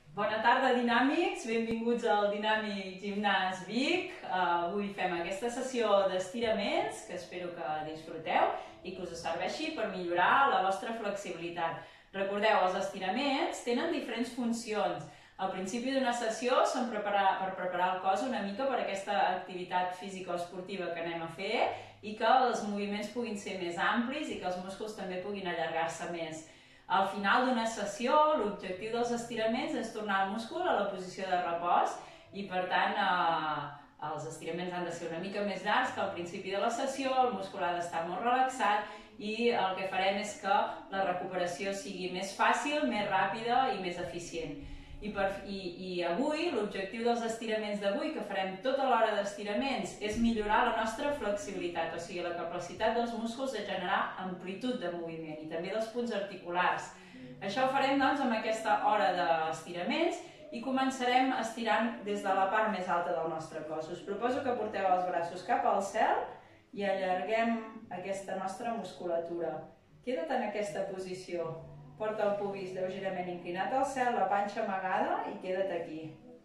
Bona tarda, dinàmics! Benvinguts al Dinàmic Gimnàs Vic. Avui fem aquesta sessió d'estiraments, que espero que disfruteu i que us serveixi per millorar la vostra flexibilitat. Recordeu, els estiraments tenen diferents funcions. Al principi d'una sessió són per preparar el cos una mica per aquesta activitat física o esportiva que anem a fer i que els moviments puguin ser més amplis i que els músculs també puguin allargar-se més. Al final d'una sessió, l'objectiu dels estiraments és tornar el múscul a la posició de repòs i, per tant, els estiraments han de ser una mica més llargs que al principi de la sessió, el múscul ha d'estar molt relaxat i el que farem és que la recuperació sigui més fàcil, més ràpida i més eficient. I avui, l'objectiu dels estiraments d'avui, que farem tota l'hora d'estiraments, és millorar la nostra flexibilitat, o sigui, la capacitat dels músculs de generar amplitud de moviment i també dels punts articulars. Això ho farem, doncs, amb aquesta hora d'estiraments i començarem estirant des de la part més alta del nostre cos. Us proposo que porteu els braços cap al cel i allarguem aquesta nostra musculatura. Queda't en aquesta posició. Porta el pubis lleugerament inclinat al cel, la panxa amagada i queda't aquí.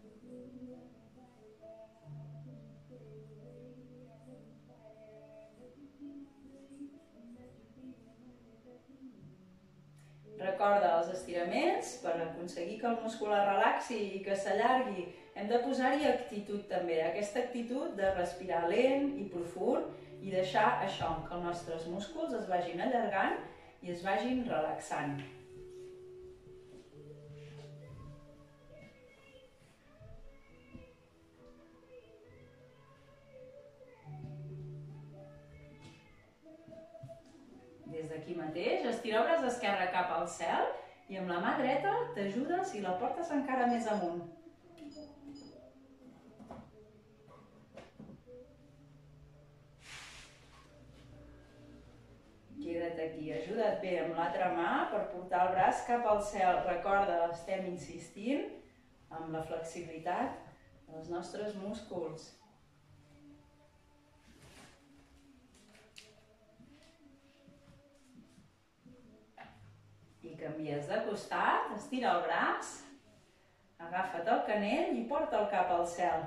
Recorda els estiraments, per aconseguir que el múscul es relaxi i que s'allargui, hem de posar-hi actitud també, aquesta actitud de respirar lent i profund i deixar això, que els nostres músculs es vagin allargant i es vagin relaxant. Des d'aquí mateix, estira el braç esquerre cap al cel i amb la mà dreta t'ajudes i la portes encara més amunt. Queda't aquí, ajuda't bé amb l'altra mà per portar el braç cap al cel. Recorda, estem insistint amb la flexibilitat dels nostres músculs. I canvies de costat, estira el braç, agafa't el canell i porta el cap al cel.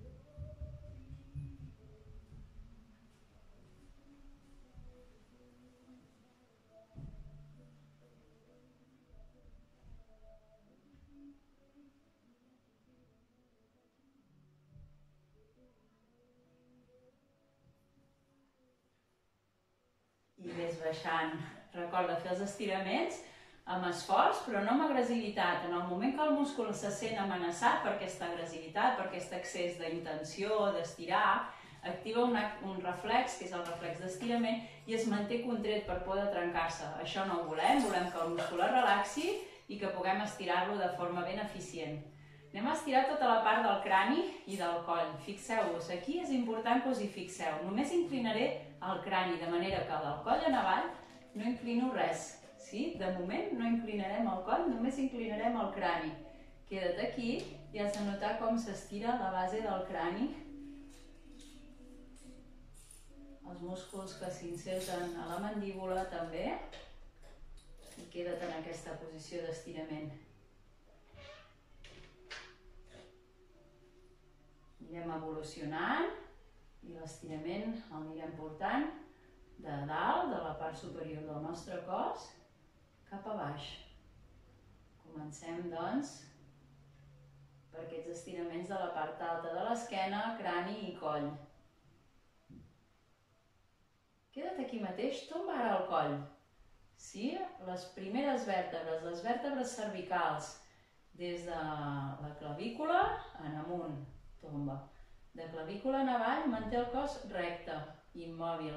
I ves baixant. Recorda fer els estiraments amb esforç, però no amb agressivitat. En el moment que el múscul se sent amenaçat per aquesta agressivitat, per aquest excés d'intenció, d'estirar, activa un reflex, que és el reflex d'estirament, i es manté contret per por de trencar-se. Això no ho volem que el múscul es relaxi i que puguem estirar-lo de forma ben eficient. Anem a estirar tota la part del crani i del coll. Fixeu-vos, aquí és important que us hi fixeu. Només inclinaré el crani, de manera que del coll en avall no inclino res. Sí? De moment no inclinarem el coll, només inclinarem el crani. Queda't aquí i has de notar com s'estira la base del crani. Els músculs que s'inserten a la mandíbula també. I queda't en aquesta posició d'estirament. Anirem evolucionant i l'estirament el anirem portant de dalt, de la part superior del nostre cos, cap a baix. Comencem, doncs, per aquests estiraments de la part alta de l'esquena, crani i coll. Queda't aquí mateix, tomba ara el coll. Sí? Les primeres vèrtebres, les vèrtebres cervicals, des de la clavícula en amunt, tomba. De clavícula en avall, manté el cos recte, immòbil.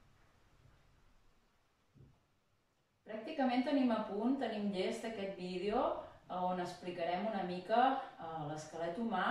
Pràcticament tenim a punt, tenim llest aquest vídeo on explicarem una mica l'esquelet humà,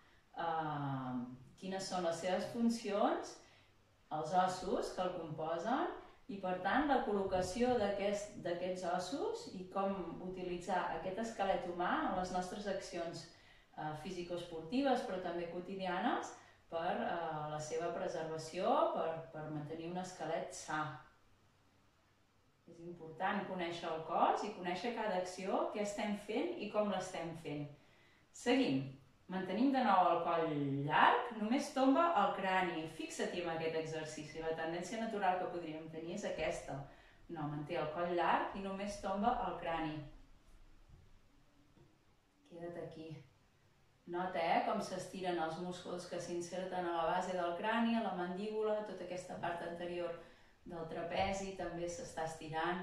quines són les seves funcions, els ossos que el composen i, per tant, la col·locació d'aquests ossos i com utilitzar aquest esquelet humà en les nostres accions físico-esportives, però també quotidianes, per la seva preservació, per mantenir un esquelet sa. És important conèixer el cos i conèixer cada acció, què estem fent i com l'estem fent. Seguim. Mantenim de nou el coll llarg, només tomba el crani. Fixa-t'hi en aquest exercici. La tendència natural que podríem tenir és aquesta. No, manté el coll llarg i només tomba el crani. Queda't aquí. Nota com s'estiren els músculs que s'inserten a la base del crani, a la mandíbula, tota aquesta part anterior del trapezi també s'està estirant.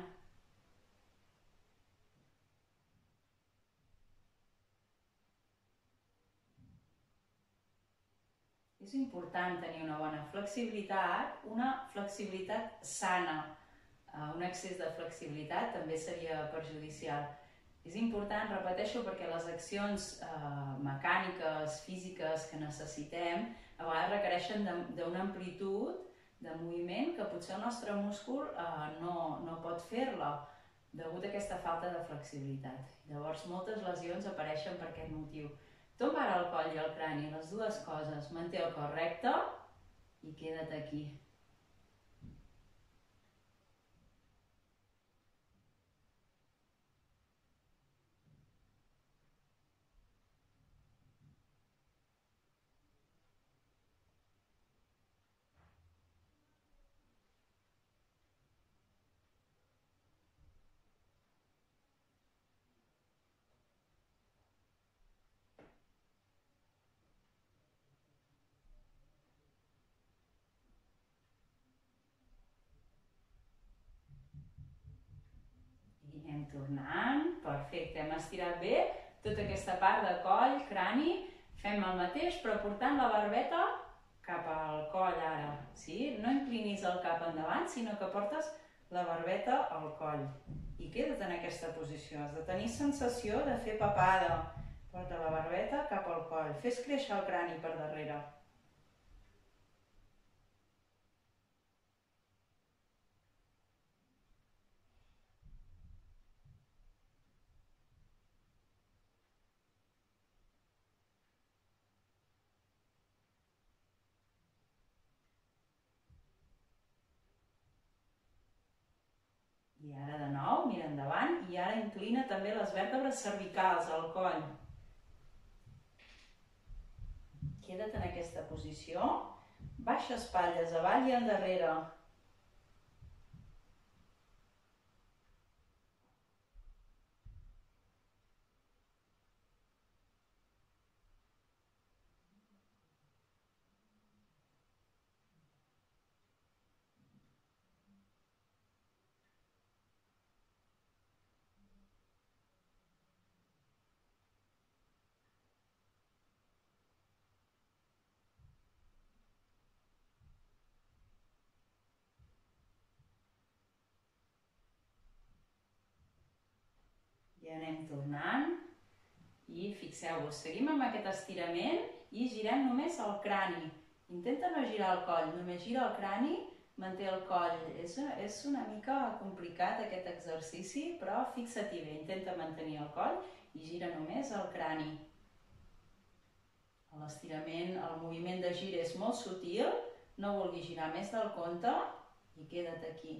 És important tenir una bona flexibilitat sana. Un excés de flexibilitat també seria perjudicial. És important, repeteixo, perquè les accions mecàniques, físiques que necessitem a vegades requereixen d'una amplitud de moviment que potser el nostre múscul no pot fer-la degut a aquesta falta de flexibilitat. Llavors moltes lesions apareixen per aquest motiu. Tomba ara el coll i el crani, les dues coses. Manté el cor recte i queda't aquí. I anem tornant. Perfecte, hem estirat bé tota aquesta part de coll, crani. Fem el mateix, però portant la barbeta cap al coll ara. No inclinis el cap endavant, sinó que portes la barbeta al coll. I queda't en aquesta posició. Has de tenir sensació de fer papada. Porta la barbeta cap al coll. Fes créixer el crani per darrere. I ara de nou, mira endavant, i ara inclina també les vèrtebres cervicals, al coll. Queda't en aquesta posició, baixa espatlles avall i endarrere. I anem tornant. I fixeu-vos, seguim amb aquest estirament i girem només el crani. Intenta no girar el coll, només gira el crani, manté el coll. És una mica complicat aquest exercici, però fixa-t'hi bé, intenta mantenir el coll i gira només el crani. L'estirament, el moviment de gir és molt sutil, no vulguis girar més del compte i queda't aquí.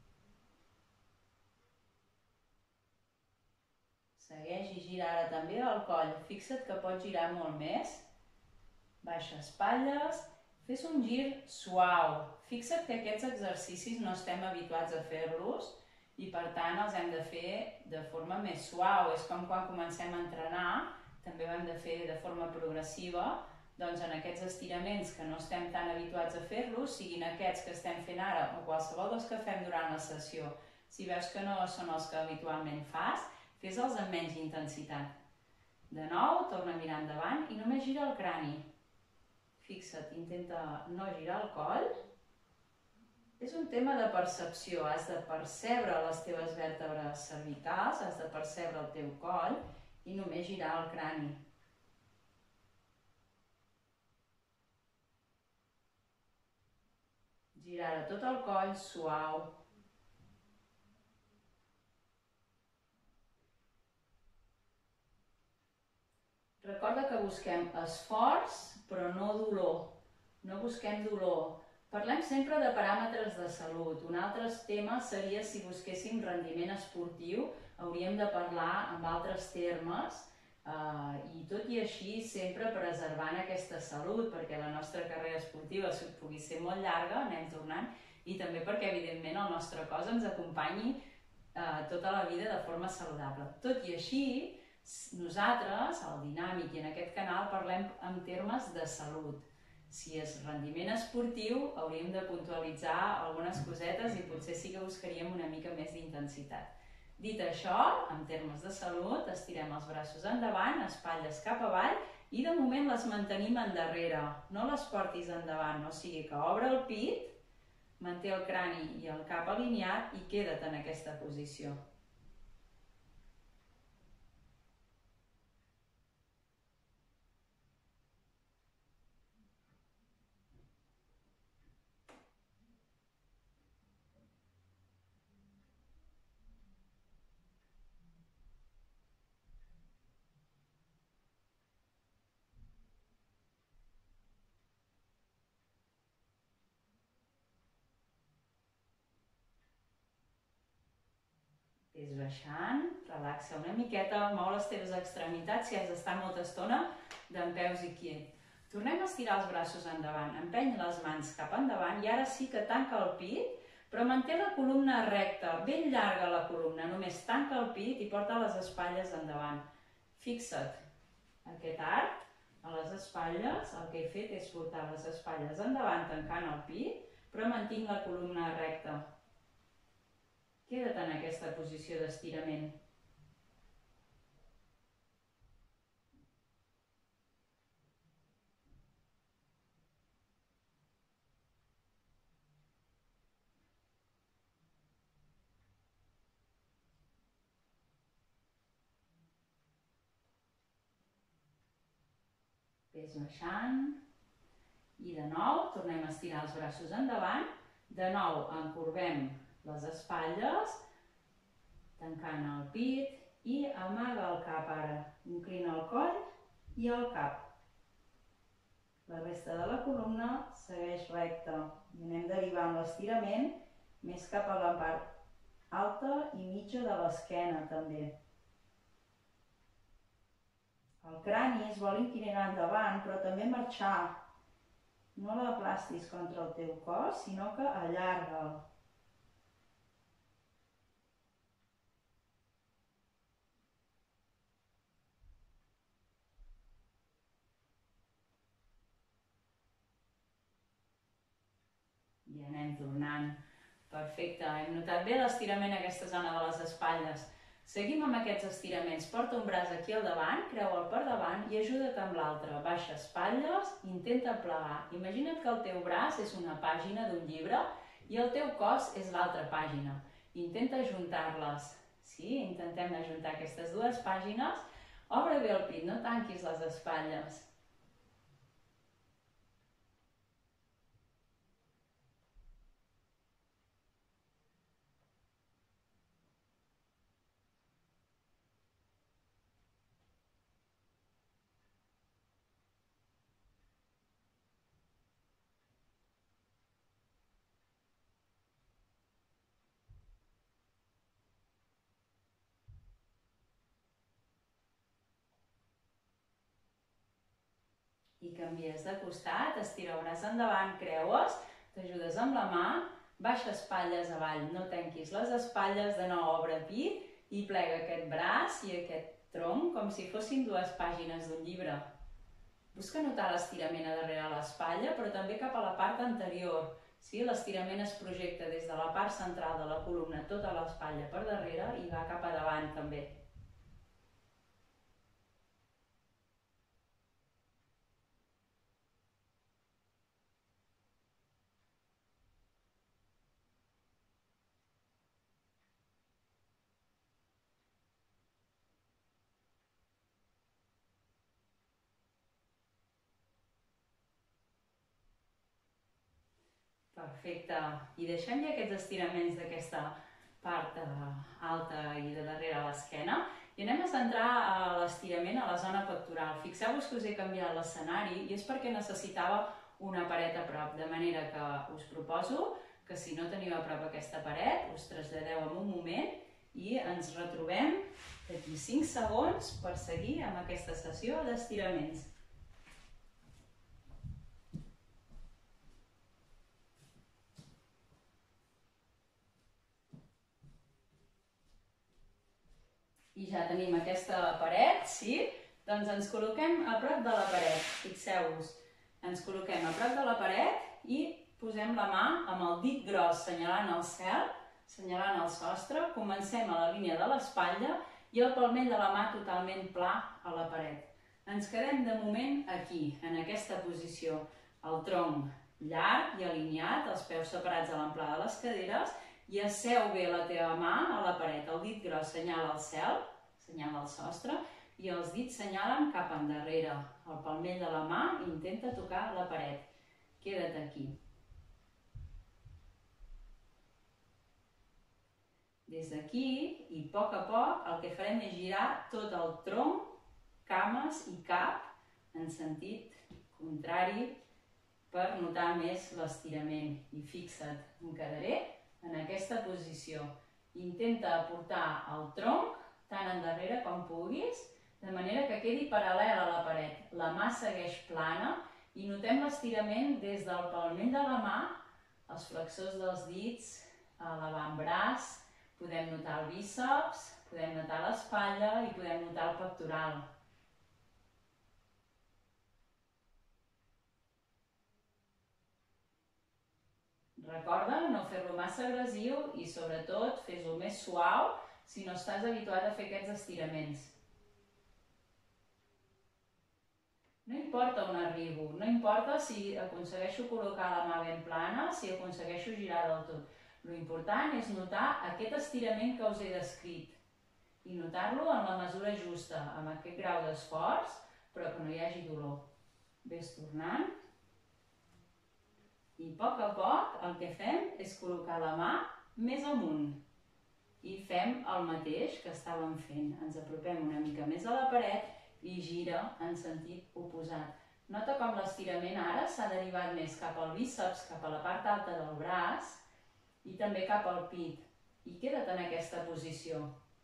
Segueix i gira ara també el coll. Fixa't que pots girar molt més. Baixa espatlles. Fes un gir suau. Fixa't que aquests exercicis no estem habituats a fer-los i per tant els hem de fer de forma més suau. És com quan comencem a entrenar, també ho hem de fer de forma progressiva, doncs en aquests estiraments que no estem tan habituats a fer-los, siguin aquests que estem fent ara o qualsevol dels que fem durant la sessió. Si veus que no són els que habitualment fas, fes-els amb menys intensitat. De nou, torna a mirar endavant i només gira el crani. Fixa't, intenta no girar el coll. És un tema de percepció, has de percebre les teves vèrtebres cervicals, has de percebre el teu coll i només girar el crani. Gira ara tot el coll suau. Recorda que busquem esforç, però no dolor. No busquem dolor. Parlem sempre de paràmetres de salut. Un altre tema seria si busquéssim rendiment esportiu, hauríem de parlar amb altres termes I tot i així sempre preservant aquesta salut, perquè la nostra carrera esportiva pugui ser molt llarga, anem tornant, i també perquè evidentment el nostre cos ens acompanyi tota la vida de forma saludable. Tot i així, nosaltres, al Dinàmic i en aquest canal, parlem en termes de salut. Si és rendiment esportiu, hauríem de puntualitzar algunes cosetes i potser sí que buscaríem una mica més d'intensitat. Dit això, en termes de salut, estirem els braços endavant, espatlles cap avall i de moment les mantenim endarrere. No les portis endavant, o sigui que obre el pit, manté el crani i el cap alineat i queda't en aquesta posició. Ves baixant, relaxa una miqueta, mou les teves extremitats si has d'estar molta estona dempeus i quiet. Tornem a estirar els braços endavant, empeny les mans cap endavant i ara sí que tanca el pit, però manté la columna recta, ben llarga la columna, només tanca el pit i porta les espatlles endavant. Fixa't, aquest arc a les espatlles, el que he fet és portar les espatlles endavant tancant el pit, però mantinc la columna recta. Queda't en aquesta posició d'estirament. Ves baixant i de nou tornem a estirar els braços endavant. De nou encorbem les espatlles, tancant el pit i amaga el cap ara. Inclina el coll i el cap. La resta de la columna segueix recta i anem derivant l'estirament més cap a la part alta i mitja de l'esquena també. El crani es vol inclinar endavant, però també marxar. No l'aplastis contra el teu cos, sinó que allarga'l. I anem tornant. Perfecte, hem notat bé l'estirament a aquesta zona de les espatlles. Seguim amb aquests estiraments. Porta un braç aquí al davant, creua'l per davant i ajuda't amb l'altre. Baixa espatlles, intenta plegar. Imagina't que el teu braç és una pàgina d'un llibre i el teu cos és l'altra pàgina. Intenta ajuntar-les. Sí, intentem ajuntar aquestes dues pàgines. Obre bé el pit, no tanquis les espatlles. I canvies de costat, estira el braç endavant, creues, t'ajudes amb la mà, baixa espatlles avall, no tanquis les espatlles, de nou obre pit i plega aquest braç i aquest tronc com si fossin dues pàgines d'un llibre. Busca notar l'estirament a darrere l'espatlla, però també cap a la part anterior. Sí, l'estirament es projecta des de la part central de la columna, tota l'espatlla per darrere i va cap a davant també. Perfecte. I deixem ja aquests estiraments d'aquesta part alta i de darrere l'esquena i anem a centrar l'estirament a la zona pectoral. Fixeu-vos que us he canviat l'escenari i és perquè necessitava una paret a prop, de manera que us proposo que si no teniu a prop aquesta paret us traslladeu en un moment i ens retrobem d'aquí i 5 segons per seguir amb aquesta sessió d'estiraments. I ja tenim aquesta paret, sí? Doncs ens col·loquem a prop de la paret, fixeu-vos. Ens col·loquem a prop de la paret i posem la mà amb el dit gros senyalant el cel, senyalant el sostre, comencem a la línia de l'espatlla i el palmell de la mà totalment pla a la paret. Ens quedem de moment aquí, en aquesta posició, el tronc llarg i alineat, els peus separats a l'amplada de les caderes, i asseu bé la teva mà a la paret. El dit gros senyala el cel, senyala el sostre, i els dits senyalen cap endarrere. El palmell de la mà intenta tocar la paret. Queda't aquí. Des d'aquí, i a poc, el que farem és girar tot el tronc, cames i cap en sentit contrari per notar més l'estirament. I fixa't, em quedaré en aquesta posició. Intenta portar el tronc tan endarrere com puguis, de manera que quedi paral·lel a la paret. La mà segueix plana i notem l'estirament des del palmell de la mà, els flexors dels dits, l'avantbraç, podem notar el bíceps, podem notar l'espatlla i podem notar el pectoral. Recorda no fer-lo massa agressiu i, sobretot, fes-ho més suau si no estàs habituat a fer aquests estiraments. No importa on arribo, no importa si aconsegueixo col·locar la mà ben plana, si aconsegueixo girar del tot. L'important és notar aquest estirament que us he descrit i notar-lo en la mesura justa, amb aquest grau d'esforç, però que no hi hagi dolor. Ves tornant. I a poc el que fem és col·locar la mà més amunt i fem el mateix que estàvem fent. Ens apropem una mica més a la paret i gira en sentit oposat. Nota com l'estirament ara s'ha derivat més cap al bíceps, cap a la part alta del braç i també cap al pit. I queda't en aquesta posició.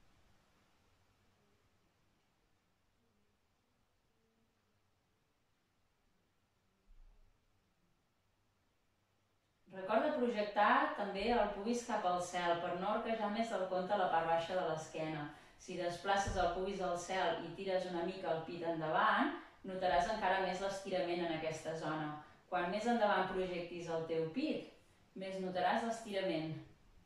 Recorda projectar també el pubis cap al cel per no arquejar més del compte la part baixa de l'esquena. Si desplaces el pubis al cel i tires una mica el pit endavant, notaràs encara més l'estirament en aquesta zona. Quan més endavant projectis el teu pit, més notaràs l'estirament.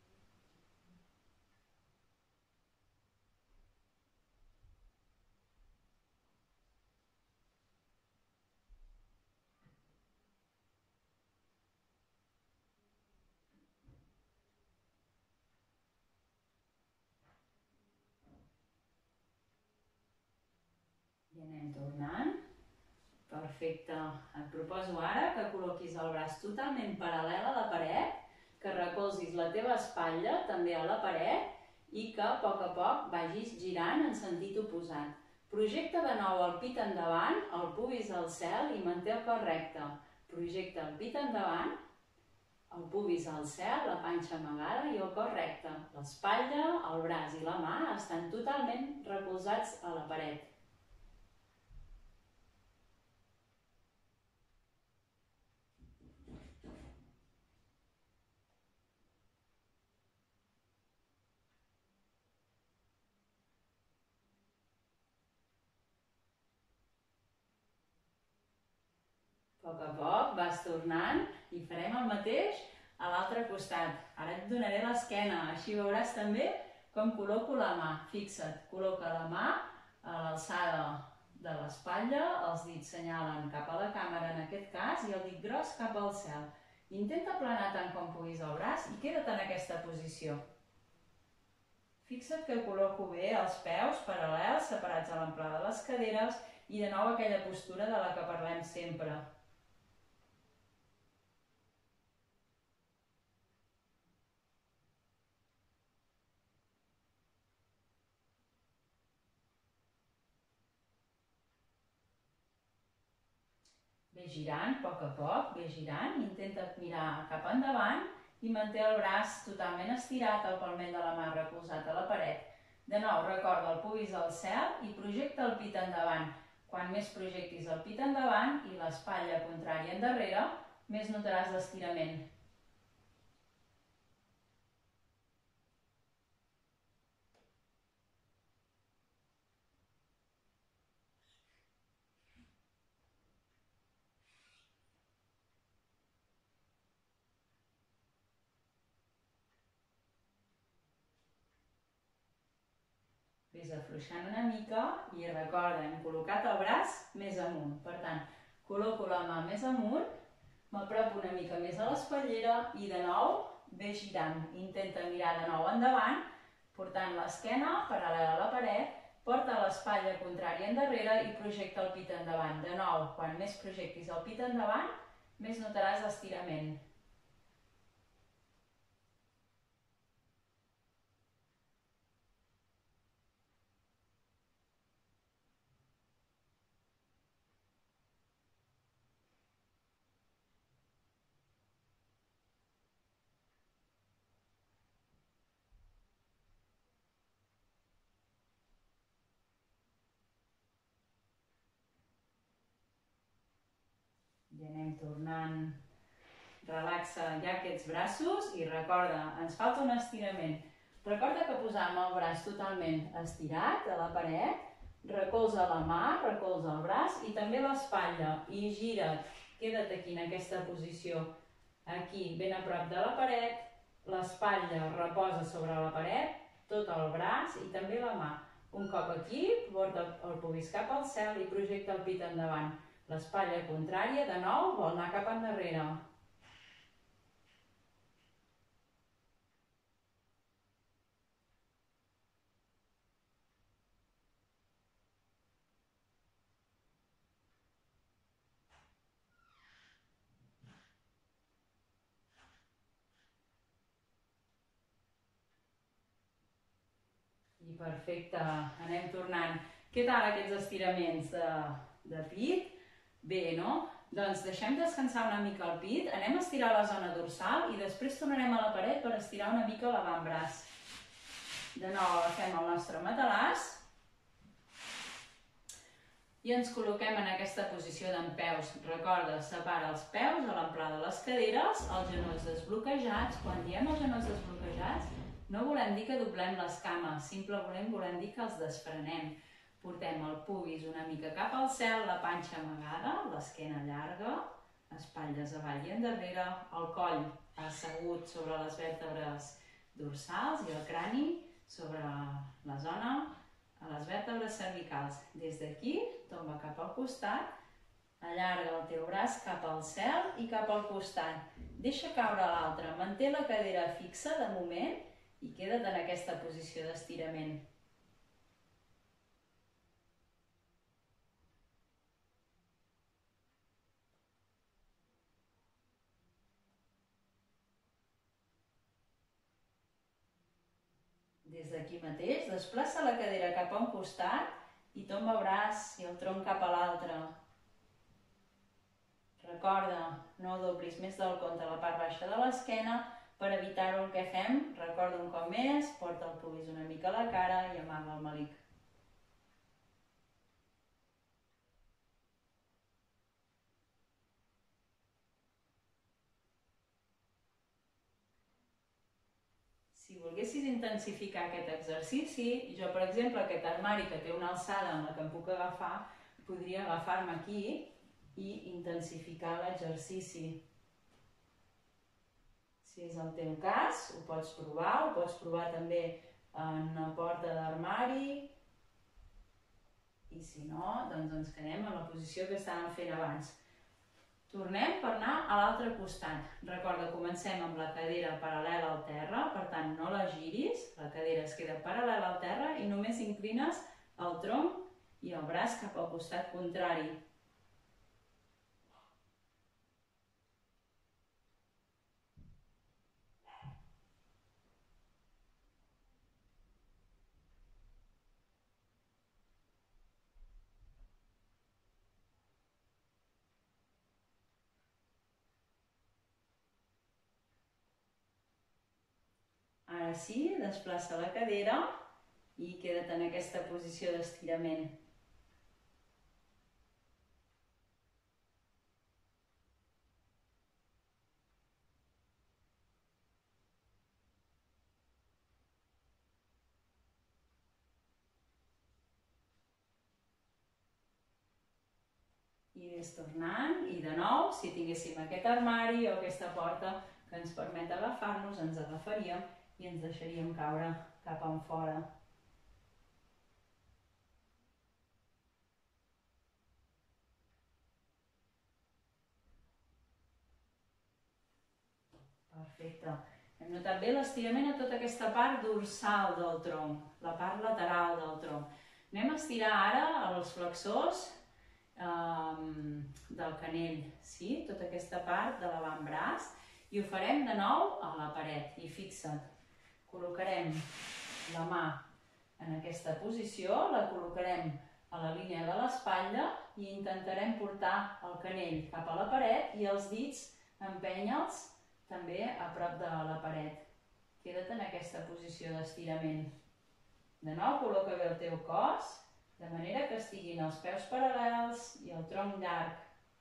I anem tornant. Perfecte. Et proposo ara que col·loquis el braç totalment paral·lel a la paret, que recolzis la teva espatlla també a la paret i que a poc vagis girant en sentit oposat. Projecta de nou el pit endavant, el pubis al cel i manté el cor recte. Projecta el pit endavant, el pubis al cel, la panxa amagada i el cor recte. L'espatlla, el braç i la mà estan totalment recolzats a la paret. A poc vas tornant i farem el mateix a l'altre costat. Ara et donaré l'esquena, així veuràs també com col·loco la mà. Fixa't, col·loca la mà a l'alçada de l'espatlla, els dits senyalen cap a la càmera en aquest cas i el dit gros cap al cel. Intenta aplanar tant com puguis el braç i queda't en aquesta posició. Fixa't que col·loco bé els peus paral·lels, separats a l'amplada de les caderes i de nou aquella postura de la que parlem sempre. Ve girant a poc, ve girant, intenta mirar cap endavant i manté el braç totalment estirat, el palmell de la mà recolzat a la paret. De nou, recorda el pubis al cel i projecta el pit endavant. Quan més projectis el pit endavant i l'espatlla contrària endarrere, més notaràs l'estirament. Ves afluixant una mica i recorda, hem col·locat el braç més amunt. Per tant, col·loco la mà més amunt, m'apropo una mica més a l'espatllera i de nou ve girant. Intenta mirar de nou endavant, portant l'esquena paral·lela a la paret, porta l'espatlla contrària endarrere i projecta el pit endavant. De nou, quan més projectis el pit endavant, més notaràs l'estirament. I anem tornant. Relaxa ja aquests braços i recorda, ens falta un estirament. Recorda que posàvem el braç totalment estirat a la paret, recolza la mà, recolza el braç i també l'espatlla i gira't, queda't aquí en aquesta posició. Aquí, ben a prop de la paret, l'espatlla reposa sobre la paret, tot el braç i també la mà. Un cop aquí, porta el pubis cap al cel i projecta el pit endavant. L'espatlla contrària, de nou, vol anar cap endarrere. I perfecte, anem tornant. Què tal aquests estiraments de pit? Bé, no? Doncs deixem descansar una mica el pit, anem a estirar la zona dorsal i després tornarem a la paret per estirar una mica l'avantbraç. De nou agafem el nostre matalàs i ens col·loquem en aquesta posició dempeus. Recorda, separa els peus a l'amplada de les caderes, els genolls desbloquejats. Quan diem els genolls desbloquejats, no volem dir que doblem les cames, simplement volem dir que els desfrenem. Portem el pubis una mica cap al cel, la panxa amagada, l'esquena llarga, espatlles avall i endarrere, el coll assegut sobre les vèrtebres dorsals i el crani sobre la zona a les vèrtebres cervicals. Des d'aquí, tomba cap al costat, allarga el teu braç cap al cel i cap al costat. Deixa caure l'altre, manté la cadera fixa de moment i queda't en aquesta posició d'estirament. Des d'aquí mateix, desplaça la cadera cap a un costat i tomba el braç i el tronc cap a l'altre. Recorda, no doblis més del compte la part baixa de l'esquena. Per evitar-ho el que fem, recorda un cop més, porta el pubis una mica a la cara i amaga el melic. Si volguessis intensificar aquest exercici, jo, per exemple, aquest armari que té una alçada en la que em puc agafar, podria agafar-me aquí i intensificar l'exercici. Si és el teu cas, ho pots provar també en una porta d'armari i si no, doncs ens quedem en la posició que estàvem fent abans. Tornem per anar a l'altre costat. Recorda, comencem amb la cadera paral·lela al terra, per tant no la giris, la cadera es queda paral·lela al terra i només inclines el tronc i el braç cap al costat contrari. Ara sí, desplaça la cadera i queda't en aquesta posició d'estirament. I ves tornant, i de nou, si tinguéssim aquest armari o aquesta porta que ens permet agafar-nos, ens agafaríem i ens deixaríem caure cap enfora. Perfecte. Hem notat bé l'estirament a tota aquesta part dorsal del tronc, la part lateral del tronc. Anem a estirar ara els flexors del canell, sí? Tota aquesta part de l'avantbraç, i ho farem de nou a la paret. I fixa't, col·locarem la mà en aquesta posició, la col·locarem a la línia de l'espatlla i intentarem portar el canell cap a la paret i els dits empènyer-los també a prop de la paret. Queda't en aquesta posició d'estirament. De nou, col·loca bé el teu cos, de manera que estiguin els peus paral·lels i el tronc llarg.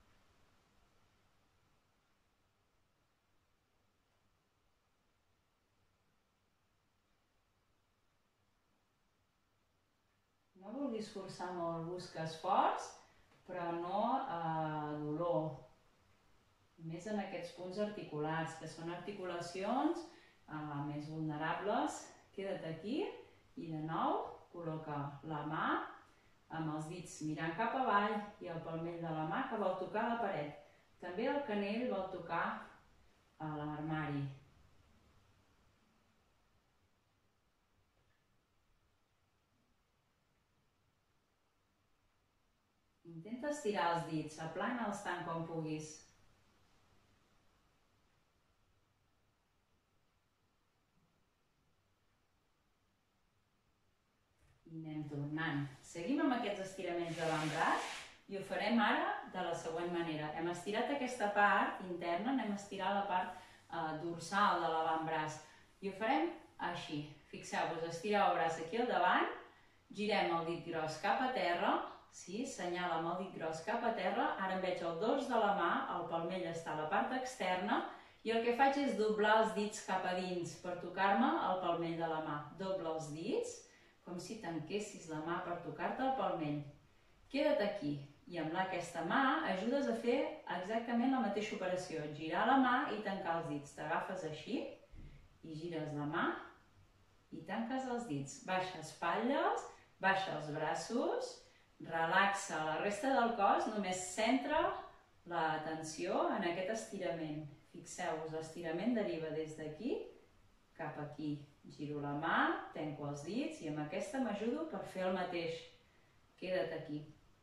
No vulguis forçar molt, busca esforç, però no dolor. Més en aquests punts articulars, que són articulacions més vulnerables. Queda't aquí i de nou col·loca la mà amb els dits mirant cap avall i el palmell de la mà que vol tocar la paret. També el canell vol tocar a l'armari. Intenta estirar els dits, aplana'ls tant com puguis. I anem tornant. Seguim amb aquests estiraments de l'avantbraç i ho farem ara de la següent manera. Hem estirat aquesta part interna, anem a estirar la part dorsal de l'avantbraç i ho farem així. Fixeu-vos, estireu el braç aquí al davant, girem el dit gros cap a terra, sí, senyala amb el dit gros cap a terra, ara em veig el dors de la mà, el palmell està a la part externa i el que faig és doblar els dits cap a dins per tocar-me el palmell de la mà. Dobla els dits, com si tanquessis la mà per tocar-te el palmell. Queda't aquí i amb aquesta mà ajudes a fer exactament la mateixa operació, girar la mà i tancar els dits. T'agafes així i gires la mà i tanques els dits. Baixa espatlles, baixa els braços, relaxa la resta del cos, només centra l'atenció en aquest estirament. Fixeu-vos, l'estirament deriva des d'aquí cap aquí. Giro la mà, tanco els dits i amb aquesta m'ajudo per fer el mateix. Queda't aquí.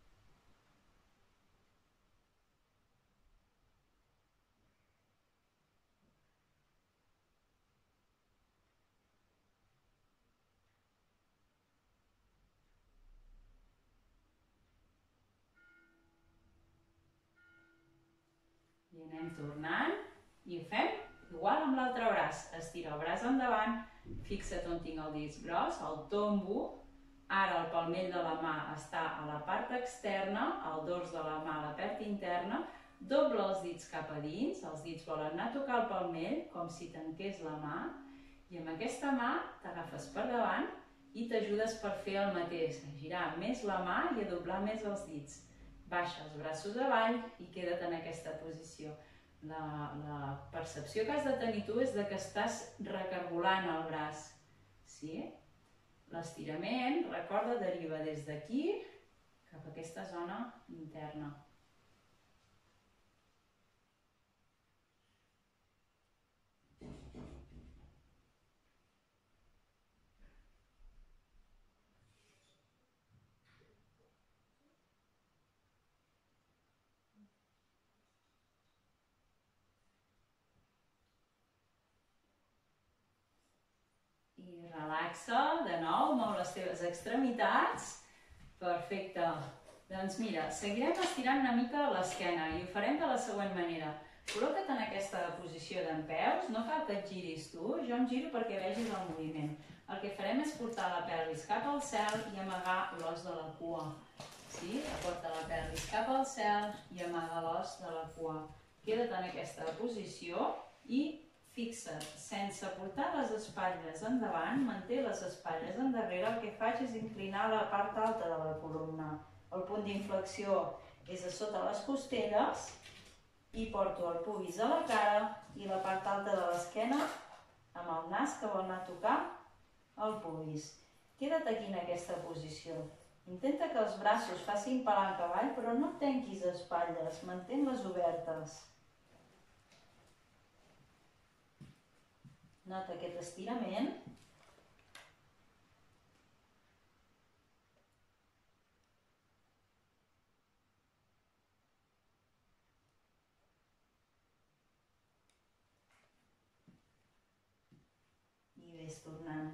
I anem tornant i ho fem igual amb l'altre braç. Estira el braç endavant, fixa't on tinc el dit gros, el tombo. Ara el palmell de la mà està a la part externa, el dors de la mà a la part interna. Dobla els dits cap a dins, els dits volen anar a tocar el palmell, com si tanqués la mà. I amb aquesta mà t'agafes per davant i t'ajudes per fer el mateix, a girar més la mà i a doblar més els dits. Baixa els braços avall i queda't en aquesta posició. La percepció que has de tenir tu és que estàs recargolant el braç. Sí? L'estirament, recorda, deriva des d'aquí cap a aquesta zona interna. I relaxa, de nou, mou les teves extremitats. Perfecte. Doncs mira, seguirem estirant una mica l'esquena i ho farem de la següent manera. Col·loca't en aquesta posició dempeus, no cal que et giris tu, jo em giro perquè vegis el moviment. El que farem és portar la pelvis cap al cel i amagar l'os de la cua. Sí? Porta la pelvis cap al cel i amaga l'os de la cua. Queda't en aquesta posició i fixa't, sense portar les espatlles endavant, manté les espatlles endarrere, el que faig és inclinar la part alta de la columna. El punt d'inflexió és a sota les costelles i porto el pubis a la cara i la part alta de l'esquena amb el nas que vol anar a tocar el pubis. Queda't aquí en aquesta posició. Intenta que els braços facin palanca avall, però no tanquis espatlles, mantén-les obertes. Nota aquest estirament. I ves tornant.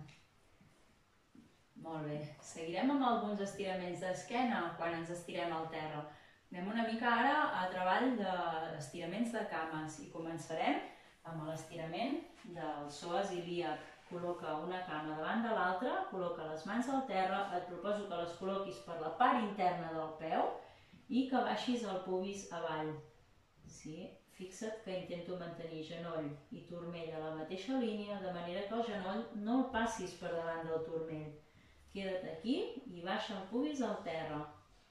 Molt bé. Seguirem amb alguns estiraments d'esquena quan ens estirem al terra. Anem una mica ara a treball d'estiraments de cames i començarem amb l'estirament del psoas ilíac. Col·loca una cama davant de l'altra, col·loca les mans al terra, et proposo que les col·loquis per la part interna del peu i que baixis el pubis avall. Sí? Fixa't que intento mantenir genoll i turmell a la mateixa línia, de manera que el genoll no el passis per davant del turmell. Queda't aquí i baixa el pubis al terra.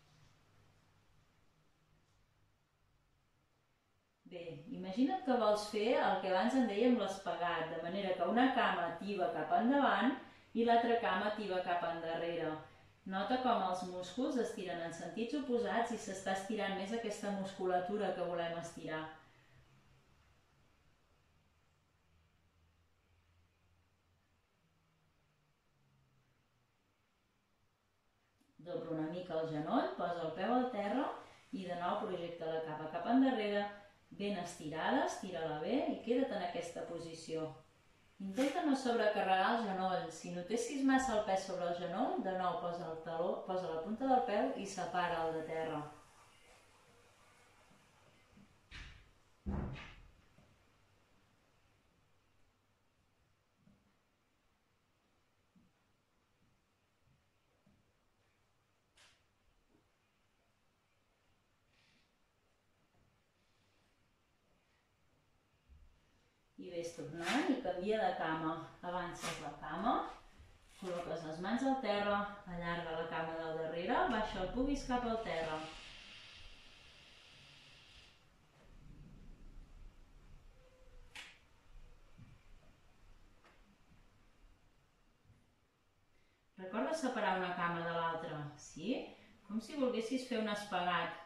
Bé, imagina't que vols fer el que abans en dèiem l'espagat, de manera que una cama tiba cap endavant i l'altra cama tiba cap endarrere. Nota com els músculs estiren en sentits oposats i s'està estirant més aquesta musculatura que volem estirar. Dobra una mica el genoll, posa el peu al terra i de nou projecta la cama cap endarrere, ben estirada, estira-la bé i queda't en aquesta posició. Intenta no sobrecarregar el genoll. Si notessis massa el pes sobre el genoll, de nou posa el taló, posa la punta del peu i separa'l de terra. I ves tornant i canvia de cama. Avances la cama, col·loques les mans al terra, allarga la cama del darrere, baixa el pubis cap al terra. Recorda separar una cama de l'altra, sí? Com si volguessis fer un espagat.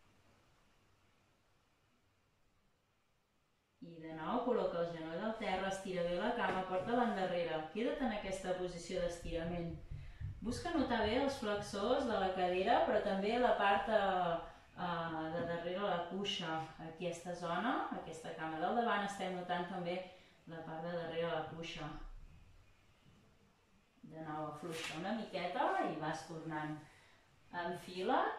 I de nou col·loca el genoll al terra, estira bé la cama, porta-la endarrere. Queda't en aquesta posició d'estirament. Busca notar bé els flexors de la cadera, però també la part de darrere la cuixa. Aquesta zona, aquesta cama del davant, estem notant també la part de darrere la cuixa. De nou afluixa una miqueta i vas tornant. Enfila't.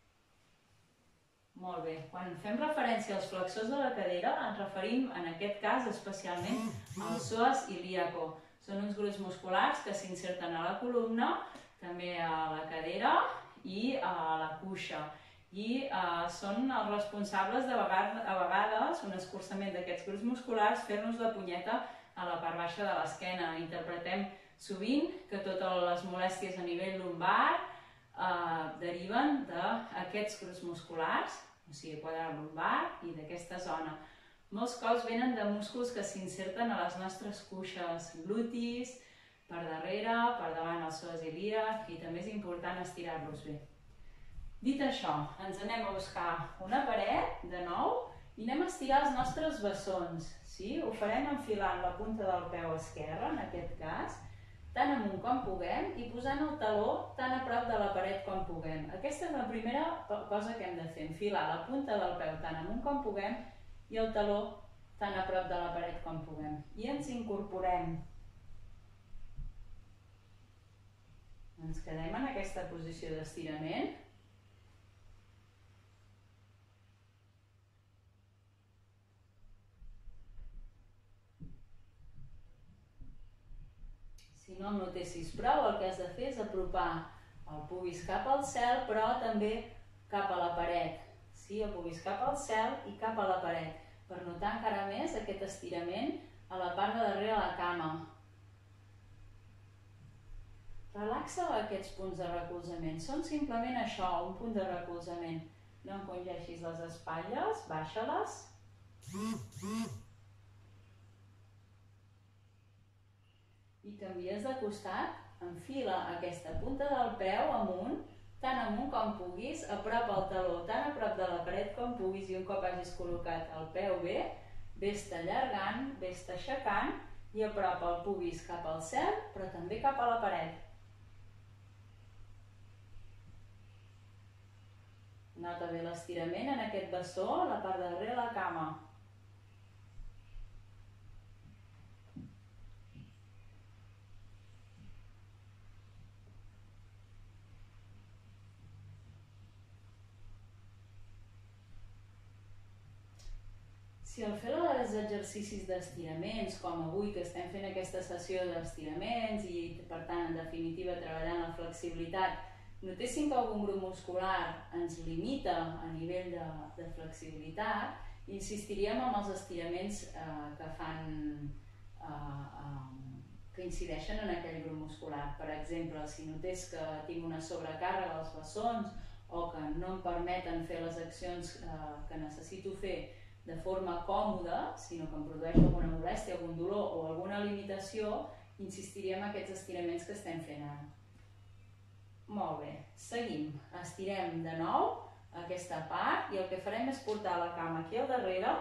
Molt bé. Quan fem referència als flexors de la cadera, ens referim, en aquest cas, especialment al psoas ilíaco. Són uns grups musculars que s'inserten a la columna, també a la cadera i a la cuixa. I són els responsables de, a vegades, un escurçament d'aquests grups musculars, fer-nos la punyeta a la part baixa de l'esquena. Interpretem sovint que totes les molèsties a nivell lumbar deriven d'aquests grups musculars, o sigui, quadrat lumbar i d'aquesta zona. Molts cops venen de músculs que s'inserten a les nostres cuixes, glutis, per darrere, per davant el psoas ilíac, i també és important estirar-los bé. Dit això, ens anem a buscar una paret, de nou, i anem a estirar els nostres bessons. Ho farem enfilant la punta del peu esquerre, en aquest cas, tant amunt com puguem i posant el taló tan a prop de la paret com puguem. Aquesta és la primera cosa que hem de fer, enfilar la punta del peu tant amunt com puguem i el taló tan a prop de la paret com puguem. I ens incorporem. Ens quedem en aquesta posició d'estirament. no el notessis prou, el que has de fer és apropar el pubis cap al cel, però també cap a la paret. Sí, el pubis cap al cel i cap a la paret, per notar encara més aquest estirament a la part de darrere la cama. Relaxa aquests punts de recolzament, són simplement això, un punt de recolzament. No encongeixis les espatlles, baixa-les. I canvies de costat, enfila aquesta punta del peu amunt, tan amunt com puguis, apropa el taló tan a prop de la paret com puguis i un cop hagis col·locat el peu bé, ves-te allargant, ves-te aixecant i apropa el pubis cap al cel, però també cap a la paret. Nota bé l'estirament en aquest bessó, a la part de darrere la cama. Si al fer els exercicis d'estiraments, com avui que estem fent aquesta sessió d'estiraments i per tant en definitiva treballant la flexibilitat, notéssim que algun grup muscular ens limita a nivell de flexibilitat, insistiríem en els estiraments que incideixen en aquell grup muscular. Per exemple, si notés que tinc una sobrecàrrega als bessons o que no em permeten fer les accions que necessito fer de forma còmoda, sinó que em produeix alguna molèstia, algun dolor o alguna limitació, insistiríem en aquests estiraments que estem fent ara. Molt bé, seguim. Estirem de nou aquesta part i el que farem és portar la cama aquí al darrere.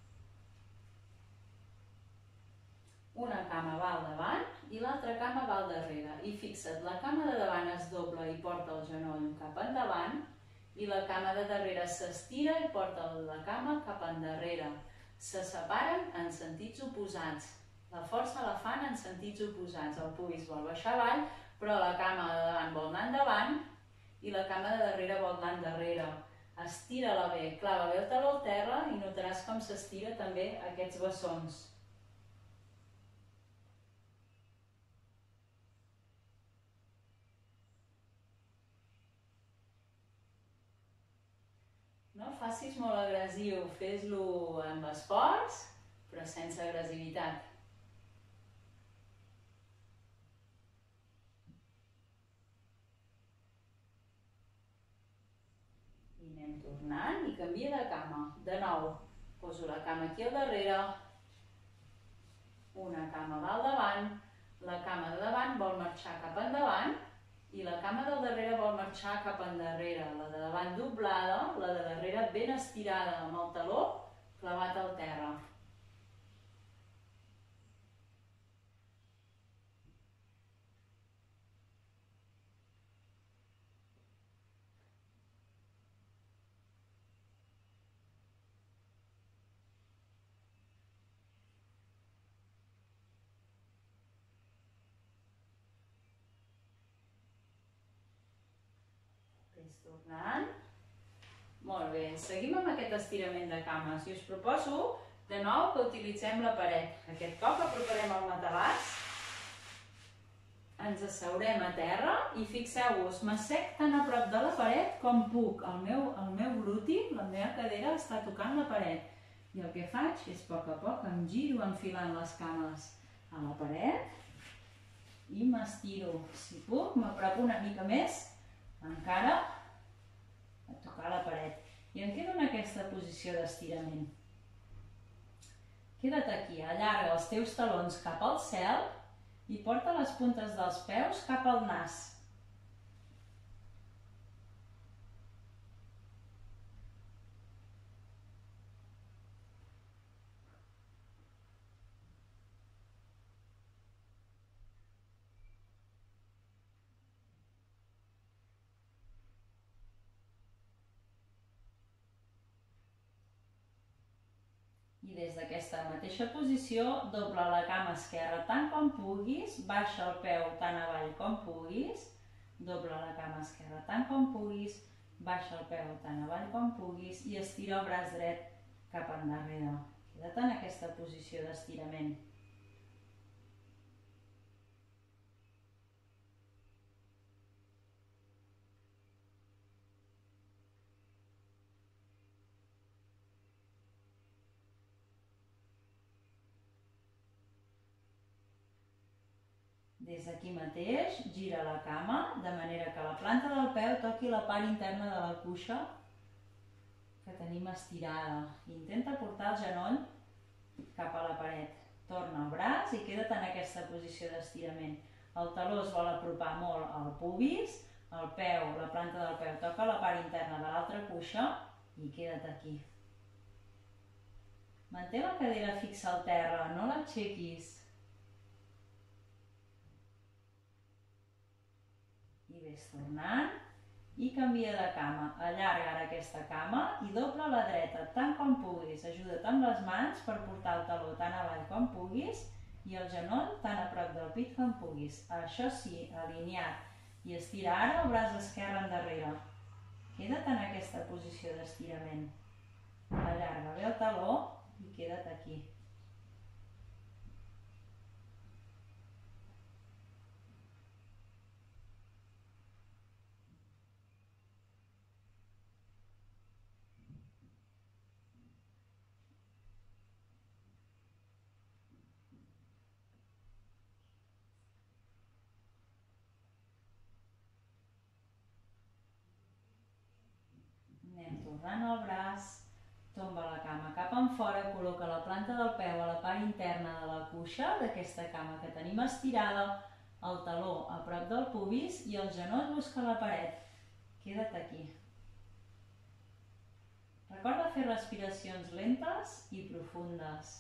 Una cama va al davant i l'altra cama va al darrere. I fixa't, la cama de davant es dobla i porta el genoll cap endavant i la cama de darrere s'estira i porta la cama cap endarrere. Se separen en sentits oposats. La força la fan en sentits oposats. El pubis vol baixar avall, però la cama de davant vol anar endavant i la cama de darrere vol anar endarrere. Estira-la bé, clava bé el taló al terra i notaràs com s'estira també aquests bessons. No facis molt agressiu, fes-lo amb esforç, però sense agressivitat. I anem tornant i canvia de cama. De nou, poso la cama aquí al darrere, una cama va al davant, la cama de davant vol marxar cap endavant i la cama del darrere vol marxar cap endarrere. La de davant doblada, la de darrere ben estirada amb el taló clavat al terra. Ves tornant. Molt bé, seguim amb aquest estirament de cames i us proposo de nou que utilitzem la paret. Aquest cop aproparem el matalàs, ens asseurem a terra i fixeu-vos, m'assec tan a prop de la paret com puc. El meu gluti, la meva cadera està tocant la paret i el que faig és a poc em giro enfilant les cames a la paret i m'estiro. Si puc, m'apropo una mica més encara a tocar la paret. I em quedo en aquesta posició d'estirament. Queda't aquí, allarga els teus talons cap al cel i porta les puntes dels peus cap al nas. I des d'aquesta mateixa posició, dobla la cama esquerra tant com puguis, baixa el peu tan avall com puguis, dobla la cama esquerra tant com puguis, baixa el peu tan avall com puguis i estira el braç dret cap endarrere. Queda't en aquesta posició d'estirament. Des d'aquí mateix, gira la cama, de manera que la planta del peu toqui la part interna de la cuixa que tenim estirada. Intenta portar el genoll cap a la paret. Torna el braç i queda't en aquesta posició d'estirament. El taló es vol apropar molt al pubis, el peu, la planta del peu toca la part interna de l'altra cuixa i queda't aquí. Manté la cadera fixa al terra, no l'aixequis. I ves tornant i canvia de cama. Allarga ara aquesta cama i dobla la dreta tant com puguis. Ajuda't amb les mans per portar el taló tan avall com puguis i el genoll tan a prop del pit com puguis. Això sí, alineat. I estira ara el braç esquerre endarrere. Queda't en aquesta posició d'estirament. Allarga bé el taló i queda't aquí. Anem tornant el braç, tomba la cama cap enfora, col·loca la planta del peu a la part interna de la cuixa d'aquesta cama que tenim estirada, el taló a prop del pubis i el genoll busca la paret. Queda't aquí. Recorda fer respiracions lentes i profundes.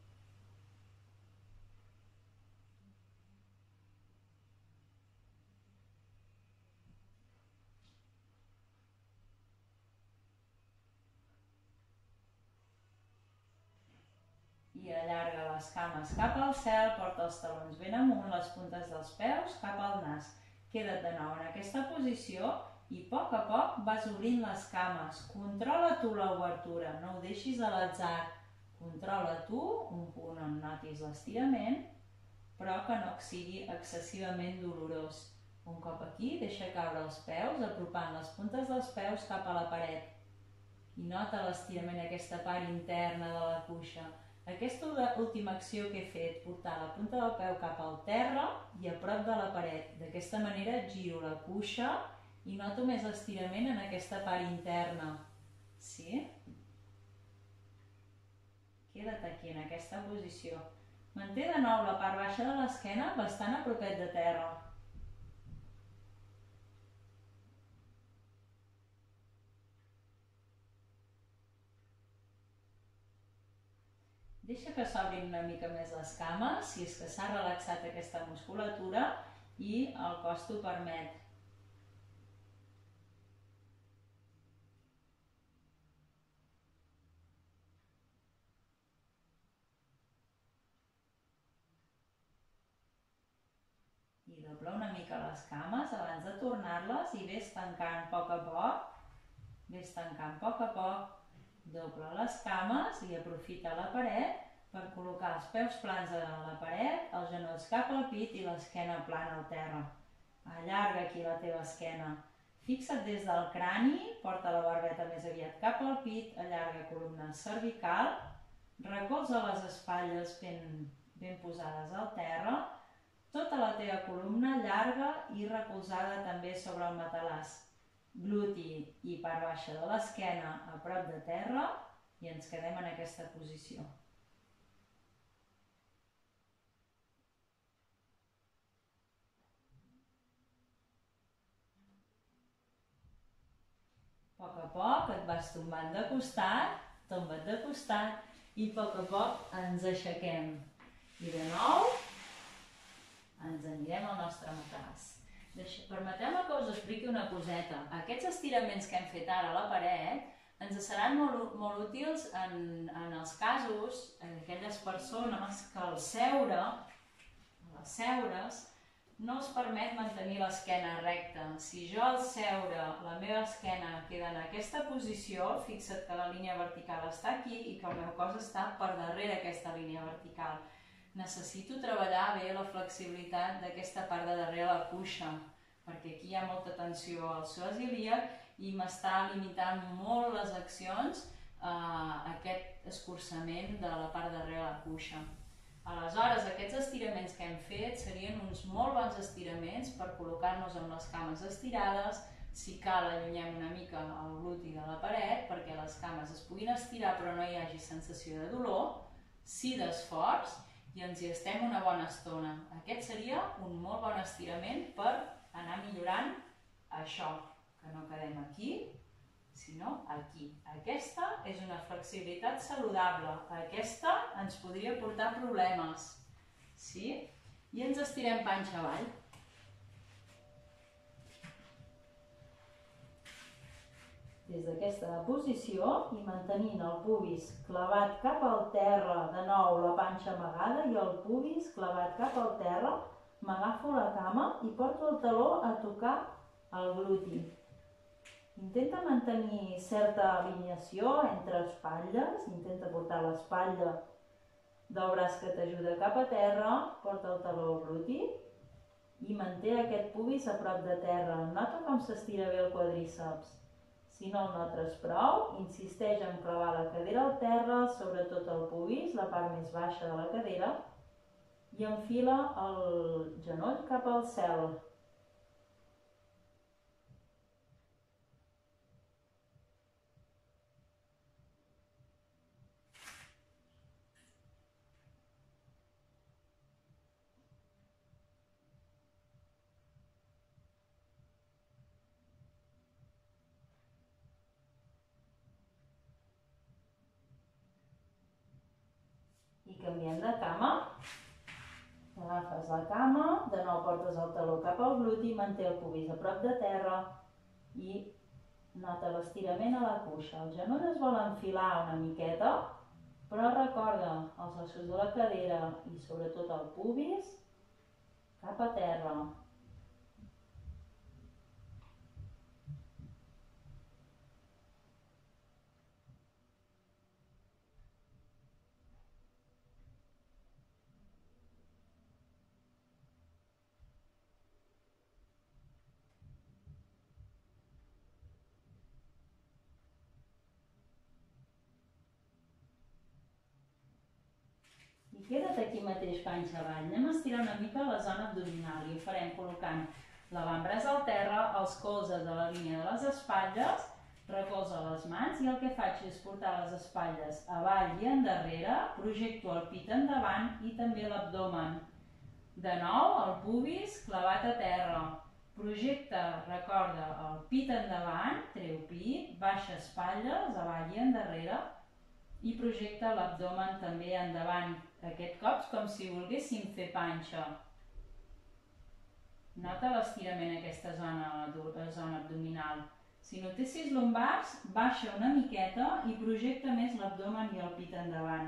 I allarga les cames cap al cel, porta els talons ben amunt, les puntes dels peus cap al nas. Queda't de nou en aquesta posició i a poc vas obrint les cames. Controla tu l'obertura, no ho deixis a l'atzar. Controla tu un punt on notis l'estirament, però que no sigui excessivament dolorós. Un cop aquí, deixa caure els peus, apropant les puntes dels peus cap a la paret. I nota l'estirament, aquesta part interna de la cuixa. Aquesta última acció que he fet, portar la punta del peu cap al terra i a prop de la paret. D'aquesta manera giro la cuixa i noto més estirament en aquesta part interna. Sí? Queda't aquí, en aquesta posició. Manté de nou la part baixa de l'esquena bastant a propet de terra. Deixa que s'obrin una mica més les cames, si és que s'ha relaxat aquesta musculatura i el cos t'ho permet. I dobla una mica les cames abans de tornar-les i ves tancant a poc. Ves tancant a poc. Dobla les cames i aprofita la paret per col·locar els peus plans a la paret, els genolls cap al pit i l'esquena plana al terra. Allarga aquí la teva esquena. Fixa't des del crani, porta la barbeta més aviat cap al pit, allarga columna cervical, recolza les espatlles ben posades al terra, tota la teva columna llarga i recolzada també sobre el matalàs. Gluti i part baixa de l'esquena a prop de terra i ens quedem en aquesta posició. A poc et vas tombant de costat, tomba't de costat i a poc ens aixequem. I de nou ens anirem al nostre matalàs. Permeteu-me que us expliqui una coseta. Aquests estiraments que hem fet ara a la paret ens seran molt útils en els casos d'aquelles persones que al seure, a les seures, no els permet mantenir l'esquena recta. Si jo al seure la meva esquena queda en aquesta posició, fixa't que la línia vertical està aquí i que el meu cos està per darrere aquesta línia vertical. Necessito treballar bé la flexibilitat d'aquesta part de darrere la cuixa, perquè aquí hi ha molta tensió al psoas ilíac i m'està limitant molt les accions aquest escurçament de la part de darrere la cuixa. Aleshores, aquests estiraments que hem fet serien uns molt bons estiraments per col·locar-nos amb les cames estirades. Si cal, allunyem una mica el gluti de la paret perquè les cames es puguin estirar però no hi hagi sensació de dolor, sí d'esforç, i ens hi estem una bona estona. Aquest seria un molt bon estirament per anar millorant això, que no quedem aquí, sinó aquí. Aquesta és una flexibilitat saludable. Aquesta ens podria portar problemes. Sí? I ens estirem panxa avall. Des d'aquesta posició i mantenint el pubis clavat cap al terra, de nou la panxa amagada i el pubis clavat cap al terra, m'agafo la cama i porto el taló a tocar el gluti. Intenta mantenir certa alineació entre espatlles, intenta portar l'espatlla del braç que t'ajuda cap a terra, porta el taló al gluti i manté aquest pubis a prop de terra. Nota com s'estira bé el quadríceps. Si no el notes prou, insisteix en clavar la cadera al terra, sobretot el pubis, la part més baixa de la cadera, i enfila el genoll cap al cel. I canviem de cama. Agafes la cama, de nou portes el taló cap al gluti, manté el pubis a prop de terra i nota l'estirament a la cuixa. El genoll es vol enfilar una miqueta, però recorda els ossos de la cadera i sobretot el pubis cap a terra. I queda't aquí mateix panxa avall. Anem a estirar una mica la zona abdominal i ho farem col·locant l'avantbraç al terra, els colzes a la línia de les espatlles, recolza les mans i el que faig és portar les espatlles avall i endarrere, projecto el pit endavant i també l'abdomen. De nou, el pubis clavat a terra. Projecta, recorda, el pit endavant, treu pit, baixa espatlles, avall i endarrere, i projecta l'abdomen també endavant, aquest cop com si volguéssim fer panxa. Nota l'estirament en aquesta zona abdominal. Si notessis lumbars, baixa una miqueta i projecta més l'abdomen i el pit endavant.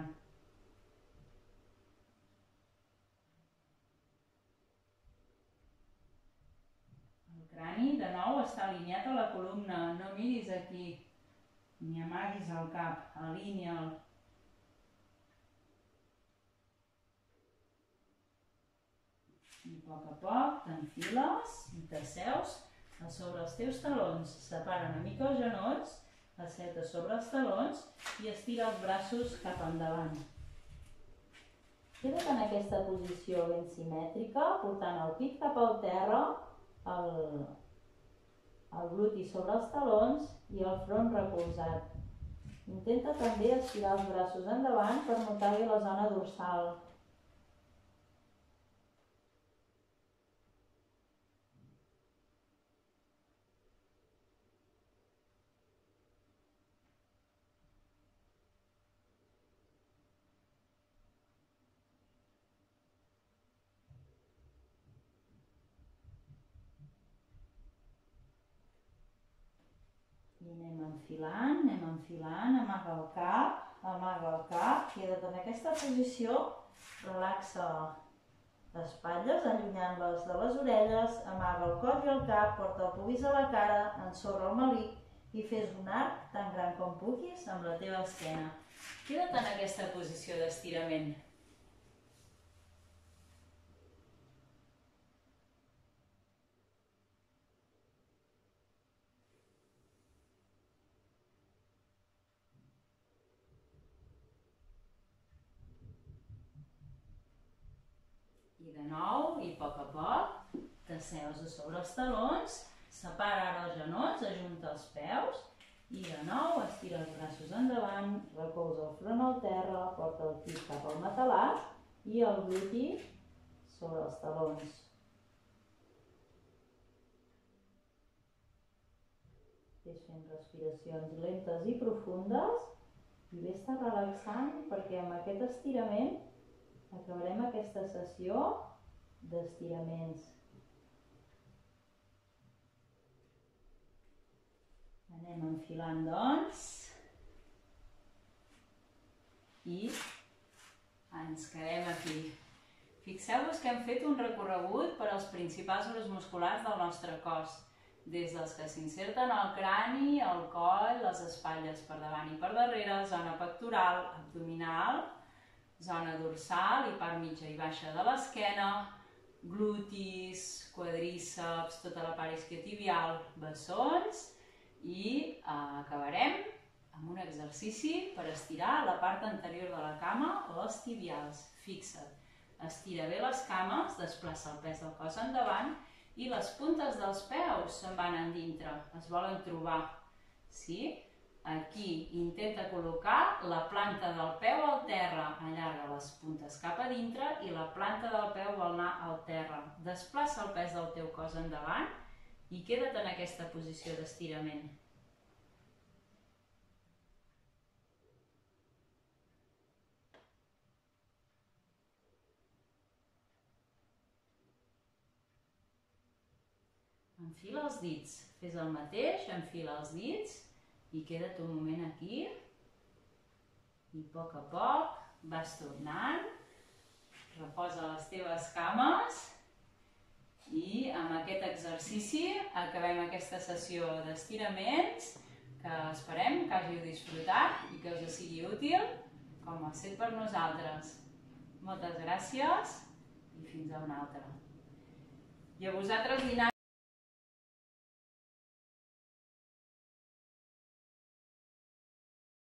El crani, de nou, està alineat a la columna, no miris aquí. Ni amaguis el cap, alinea'l. I a poc t'enfiles i t'asseus a sobre els teus talons. Separa una mica els genolls, asseta sobre els talons i estira els braços cap endavant. Queda't en aquesta posició ben simètrica, portant el pit cap al terra, el gluti sobre els talons i el front recolzat. Intenta també estirar els braços endavant per notar bé la zona dorsal. I anem enfilant, amaga el cap, queda't en aquesta posició, relaxa les espatlles, allunyant-les de les orelles, amaga el coll i el cap, porta el pubis a la cara, ensorra el melic i fes un arc tan gran com puguis amb la teva esquena. Queda't en aquesta posició d'estirament. I de nou, i a poc, t'asseus a sobre els talons, separa ara els genolls, ajunta els peus, i de nou estira els braços endavant, recolza el front al terra, porta el pit cap al matalat i el gluti sobre els talons. Ves fent respiracions lentes i profundes i ves-te relaxant perquè amb aquest estirament acabarem aquesta sessió d'estiraments. Anem enfilant, doncs, i ens quedem aquí. Fixeu-vos que hem fet un recorregut per als principals grups musculars del nostre cos, des dels que s'inserten al crani, al coll, les espatlles per davant i per darrere, zona pectoral, abdominal, zona dorsal i part mitja i baixa de l'esquena, glutis, quadríceps, tota la part isquiotibial, bessons, i acabarem amb un exercici per estirar la part anterior de la cama o els tibials. Fixa't, estira bé les cames, desplaça el pes del cos endavant i les puntes dels peus se'n van endintre, es volen trobar. Sí? Aquí intenta col·locar la planta del peu al terra, allarga les puntes cap a dintre i la planta del peu vol anar al terra. Desplaça el pes del teu cos endavant i queda't en aquesta posició d'estirament. Enfila els dits, fes el mateix, enfila els dits i queda't un moment aquí i a poc vas tornant, reposa les teves cames i amb aquest exercici acabem aquesta sessió d'estiraments que esperem que hàgiu disfrutat i que us sigui útil com ha estat per nosaltres. Moltes gràcies i fins a una altra. I a vosaltres,